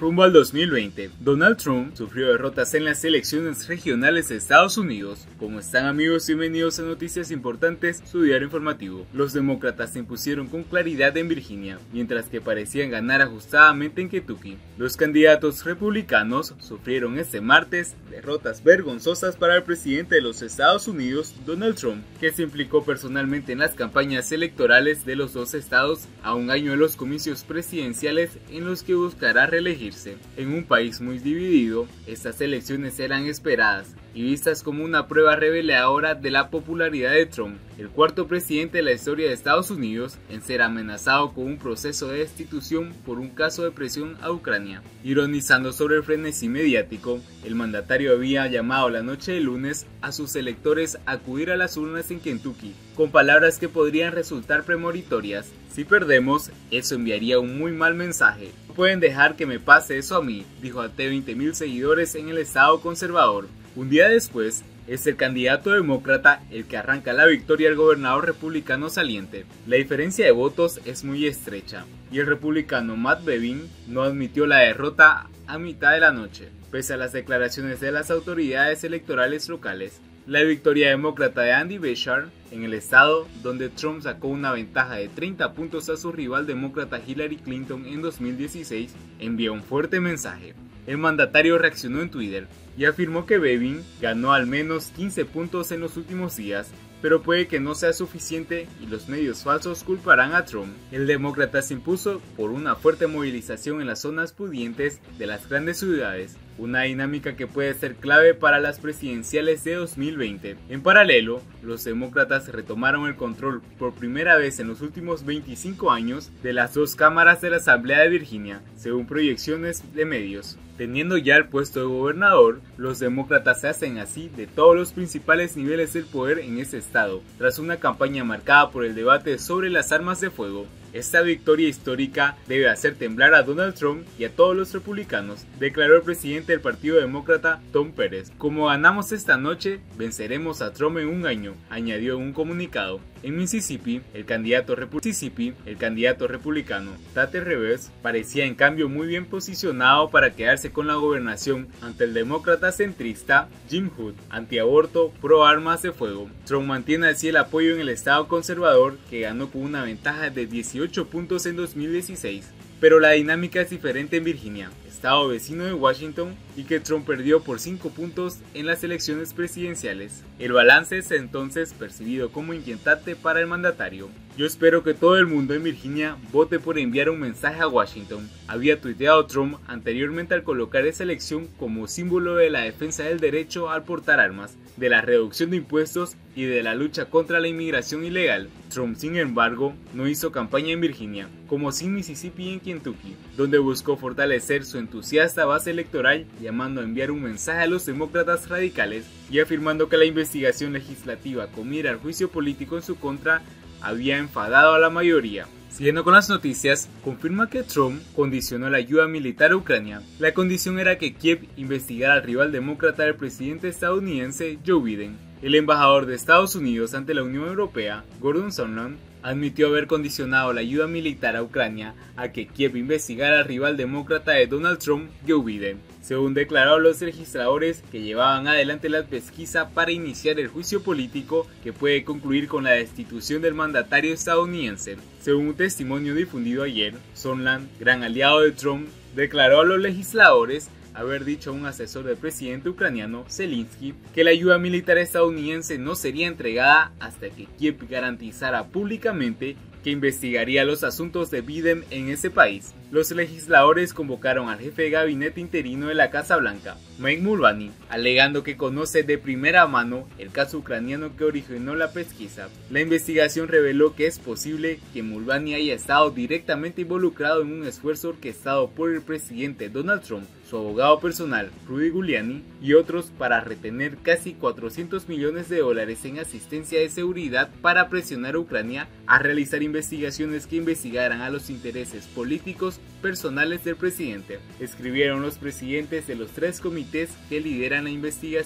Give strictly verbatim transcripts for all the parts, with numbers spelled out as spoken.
Rumbo al dos mil veinte, Donald Trump sufrió derrotas en las elecciones regionales de Estados Unidos. ¿Cómo están, amigos? Bienvenidos a Noticias Importantes, su diario informativo. Los demócratas se impusieron con claridad en Virginia, mientras que parecían ganar ajustadamente en Kentucky. Los candidatos republicanos sufrieron este martes derrotas vergonzosas para el presidente de los Estados Unidos, Donald Trump, que se implicó personalmente en las campañas electorales de los dos estados a un año de los comicios presidenciales en los que buscará reelegirse. En un país muy dividido, estas elecciones eran esperadas y vistas como una prueba reveladora de la popularidad de Trump, el cuarto presidente de la historia de Estados Unidos en ser amenazado con un proceso de destitución por un caso de presión a Ucrania. Ironizando sobre el frenesí mediático, el mandatario había llamado la noche del lunes a sus electores a acudir a las urnas en Kentucky, con palabras que podrían resultar premonitorias. Si perdemos, eso enviaría un muy mal mensaje. No pueden dejar que me pase eso a mí, dijo ante veinte mil seguidores en el estado conservador. Un día después, es el candidato demócrata el que arranca la victoria al gobernador republicano saliente. La diferencia de votos es muy estrecha, y el republicano Matt Bevin no admitió la derrota a mitad de la noche, pese a las declaraciones de las autoridades electorales locales. La victoria demócrata de Andy Beshear en el estado, donde Trump sacó una ventaja de treinta puntos a su rival demócrata Hillary Clinton en dos mil dieciséis, envió un fuerte mensaje. El mandatario reaccionó en Twitter y afirmó que Bevin ganó al menos quince puntos en los últimos días, pero puede que no sea suficiente y los medios falsos culparán a Trump. El demócrata se impuso por una fuerte movilización en las zonas pudientes de las grandes ciudades, una dinámica que puede ser clave para las presidenciales de dos mil veinte. En paralelo, los demócratas retomaron el control por primera vez en los últimos veinticinco años de las dos cámaras de la Asamblea de Virginia, según proyecciones de medios. Teniendo ya el puesto de gobernador, los demócratas se hacen así de todos los principales niveles del poder en ese estado, tras una campaña marcada por el debate sobre las armas de fuego. Esta victoria histórica debe hacer temblar a Donald Trump y a todos los republicanos, declaró el presidente del Partido Demócrata, Tom Perez. Como ganamos esta noche, venceremos a Trump en un año, añadió en un comunicado. En Mississippi, el candidato, repu Mississippi, el candidato republicano, Tate Reeves, parecía en cambio muy bien posicionado para quedarse con la gobernación ante el demócrata centrista Jim Hood, antiaborto, pro armas de fuego. Trump mantiene así el apoyo en el estado conservador, que ganó con una ventaja de dieciocho puntos en dos mil dieciséis. Pero la dinámica es diferente en Virginia, estado vecino de Washington, y que Trump perdió por cinco puntos en las elecciones presidenciales. El balance es entonces percibido como inquietante para el mandatario. Yo espero que todo el mundo en Virginia vote por enviar un mensaje a Washington, había tuiteado Trump anteriormente al colocar esa elección como símbolo de la defensa del derecho al portar armas, de la reducción de impuestos y de la lucha contra la inmigración ilegal. Trump, sin embargo, no hizo campaña en Virginia, como sí en Mississippi y en Kentucky, donde buscó fortalecer su entusiasta base electoral, llamando a enviar un mensaje a los demócratas radicales y afirmando que la investigación legislativa con mira al juicio político en su contra había enfadado a la mayoría. Siguiendo con las noticias, confirma que Trump condicionó la ayuda militar a Ucrania. La condición era que Kiev investigara al rival demócrata del presidente estadounidense Joe Biden. El embajador de Estados Unidos ante la Unión Europea, Gordon Sondland, admitió haber condicionado la ayuda militar a Ucrania a que Kiev investigara al rival demócrata de Donald Trump, Joe Biden, según declararon los legisladores que llevaban adelante la pesquisa para iniciar el juicio político que puede concluir con la destitución del mandatario estadounidense. Según un testimonio difundido ayer, Sondland, gran aliado de Trump, declaró a los legisladores haber dicho a un asesor del presidente ucraniano, Zelensky, que la ayuda militar estadounidense no sería entregada hasta que Kiev garantizara públicamente que investigaría los asuntos de Biden en ese país. Los legisladores convocaron al jefe de gabinete interino de la Casa Blanca, Mike Mulvaney, alegando que conoce de primera mano el caso ucraniano que originó la pesquisa. La investigación reveló que es posible que Mulvaney haya estado directamente involucrado en un esfuerzo orquestado por el presidente Donald Trump, su abogado personal Rudy Giuliani y otros para retener casi cuatrocientos millones de dólares en asistencia de seguridad para presionar a Ucrania a realizar investigaciones que investigaran a los intereses políticos personales del presidente, escribieron los presidentes de los tres comités que lideran la investigación.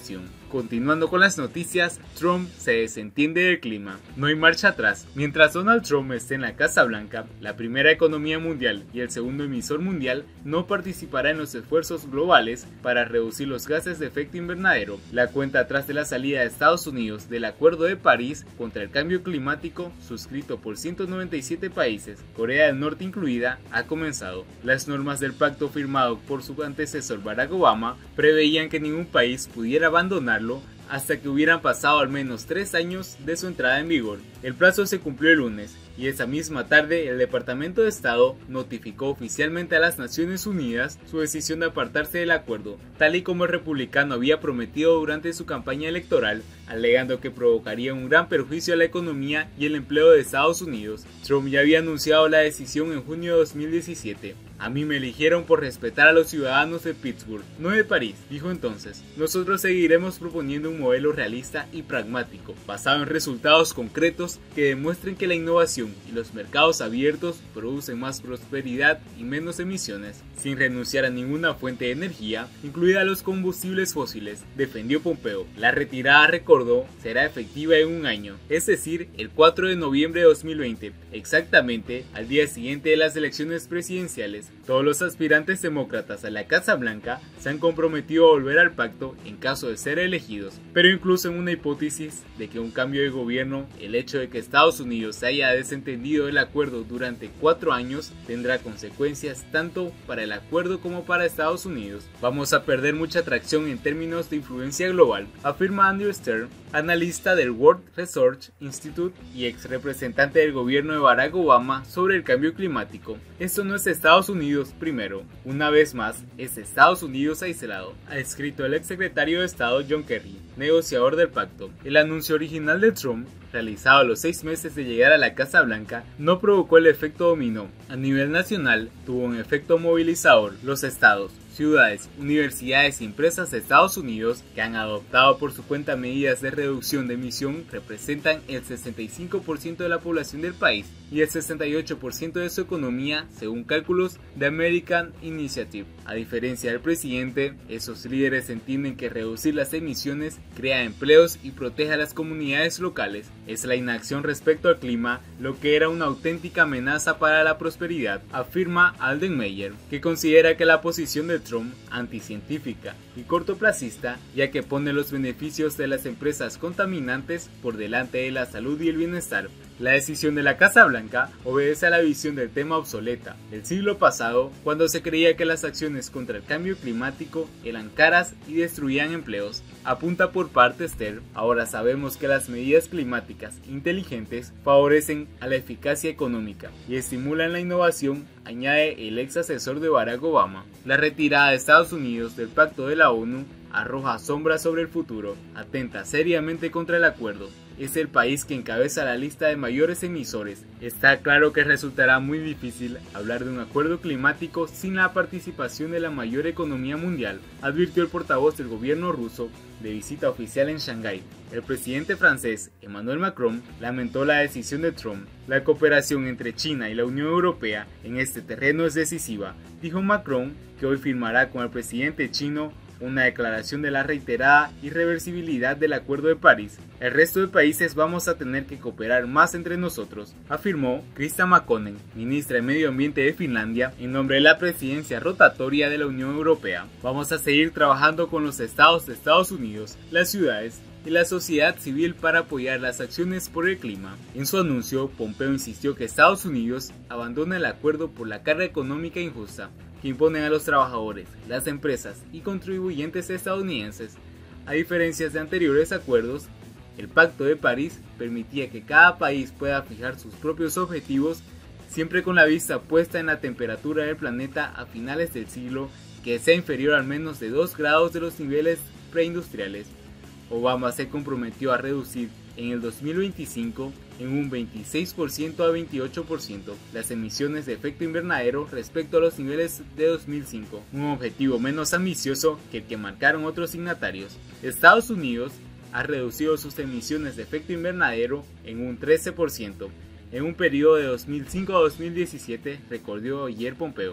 Continuando con las noticias, Trump se desentiende del clima. No hay marcha atrás. Mientras Donald Trump esté en la Casa Blanca, la primera economía mundial y el segundo emisor mundial no participará en los esfuerzos globales para reducir los gases de efecto invernadero. La cuenta atrás de la salida de Estados Unidos del Acuerdo de París contra el cambio climático, suscrito por ciento noventa y siete países, Corea del Norte incluida, ha comenzado. Las normas del pacto firmado por su antecesor Barack Obama preveían que ningún país pudiera abandonarlo hasta que hubieran pasado al menos tres años de su entrada en vigor. El plazo se cumplió el lunes y esa misma tarde el Departamento de Estado notificó oficialmente a las Naciones Unidas su decisión de apartarse del acuerdo, tal y como el republicano había prometido durante su campaña electoral, alegando que provocaría un gran perjuicio a la economía y el empleo de Estados Unidos. Trump ya había anunciado la decisión en junio de dos mil diecisiete. A mí me eligieron por respetar a los ciudadanos de Pittsburgh, no de París, dijo entonces. Nosotros seguiremos proponiendo un modelo realista y pragmático, basado en resultados concretos que demuestren que la innovación y los mercados abiertos producen más prosperidad y menos emisiones, sin renunciar a ninguna fuente de energía, incluida los combustibles fósiles, defendió Pompeo. La retirada, recordó, será efectiva en un año, es decir, el cuatro de noviembre de dos mil veinte, exactamente al día siguiente de las elecciones presidenciales. Todos los aspirantes demócratas a la Casa Blanca se han comprometido a volver al pacto en caso de ser elegidos, pero incluso en una hipótesis de que un cambio de gobierno, el hecho de que Estados Unidos se haya desentendido del acuerdo durante cuatro años tendrá consecuencias tanto para el acuerdo como para Estados Unidos. Vamos a perder mucha atracción en términos de influencia global, afirma Andrew Stern, analista del World Research Institute y ex representante del gobierno de Barack Obama sobre el cambio climático. Esto no es Estados Unidos primero, una vez más es Estados Unidos aislado, ha escrito el exsecretario de Estado John Kerry, negociador del pacto. El anuncio original de Trump, realizado a los seis meses de llegar a la Casa Blanca, no provocó el efecto dominó. A nivel nacional, tuvo un efecto movilizador. Los estados, ciudades, universidades y empresas de Estados Unidos que han adoptado por su cuenta medidas de reducción de emisión representan el sesenta y cinco por ciento de la población del país y el sesenta y ocho por ciento de su economía, según cálculos de American Initiative. A diferencia del presidente, esos líderes entienden que reducir las emisiones crea empleos y protege a las comunidades locales. Es la inacción respecto al clima lo que era una auténtica amenaza para la prosperidad, afirma Alden Meyer, que considera que la posición de Trump anticientífica y cortoplacista, ya que pone los beneficios de las empresas contaminantes por delante de la salud y el bienestar. La decisión de la Casa Blanca obedece a la visión del tema obsoleta del siglo pasado, cuando se creía que las acciones contra el cambio climático eran caras y destruían empleos. Apunta por parte Stern, ahora sabemos que las medidas climáticas inteligentes favorecen a la eficacia económica y estimulan la innovación, añade el ex asesor de Barack Obama. La retirada de Estados Unidos del pacto de la ONU arroja sombras sobre el futuro, atenta seriamente contra el acuerdo. Es el país que encabeza la lista de mayores emisores. Está claro que resultará muy difícil hablar de un acuerdo climático sin la participación de la mayor economía mundial, advirtió el portavoz del gobierno ruso de visita oficial en Shanghái. El presidente francés Emmanuel Macron lamentó la decisión de Trump. La cooperación entre China y la Unión Europea en este terreno es decisiva, dijo Macron, que hoy firmará con el presidente chino una declaración de la reiterada irreversibilidad del Acuerdo de París. El resto de países vamos a tener que cooperar más entre nosotros, afirmó Krista Makkonen, ministra de Medio Ambiente de Finlandia, en nombre de la presidencia rotatoria de la Unión Europea. Vamos a seguir trabajando con los estados de Estados Unidos, las ciudades y la sociedad civil para apoyar las acciones por el clima. En su anuncio, Pompeo insistió que Estados Unidos abandona el acuerdo por la carga económica injusta que imponen a los trabajadores, las empresas y contribuyentes estadounidenses. A diferencia de anteriores acuerdos, el Pacto de París permitía que cada país pueda fijar sus propios objetivos, siempre con la vista puesta en la temperatura del planeta a finales del siglo que sea inferior al menos de dos grados de los niveles preindustriales. Obama se comprometió a reducir en el dos mil veinticinco en un veintiséis por ciento a veintiocho por ciento las emisiones de efecto invernadero respecto a los niveles de dos mil cinco, un objetivo menos ambicioso que el que marcaron otros signatarios. Estados Unidos ha reducido sus emisiones de efecto invernadero en un trece por ciento en un periodo de dos mil cinco a dos mil diecisiete, recordó ayer Pompeo.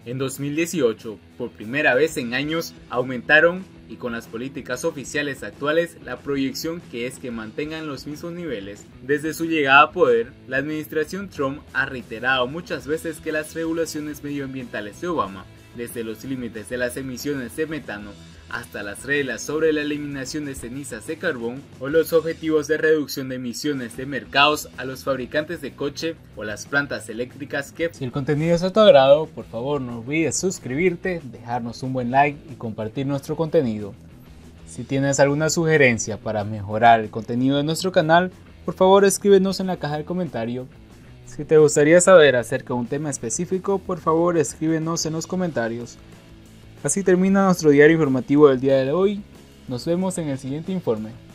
En dos mil dieciocho, por primera vez en años, aumentaron, y con las políticas oficiales actuales, la proyección que es que mantengan los mismos niveles. Desde su llegada a poder, la administración Trump ha reiterado muchas veces que las regulaciones medioambientales de Obama, desde los límites de las emisiones de metano hasta las reglas sobre la eliminación de cenizas de carbón o los objetivos de reducción de emisiones de mercados a los fabricantes de coche o las plantas eléctricas que... Si el contenido es de tu agrado, por favor no olvides suscribirte, dejarnos un buen like y compartir nuestro contenido. Si tienes alguna sugerencia para mejorar el contenido de nuestro canal, por favor escríbenos en la caja de comentario. Si te gustaría saber acerca de un tema específico, por favor escríbenos en los comentarios. Así termina nuestro diario informativo del día de hoy. Nos vemos en el siguiente informe.